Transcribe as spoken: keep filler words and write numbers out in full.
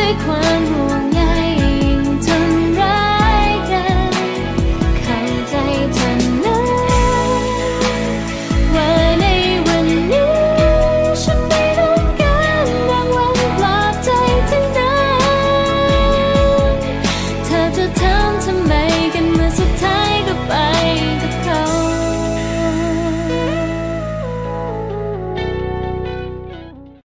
ด้วยความห่วงใยยิ่งทำร้ายกันเข้าใจเธอนะว่าในวันนี้ฉันไม่ต้องการรางวัลปลอบใจทั้งนั้นเธอจะทำทำไมกันเมื่อ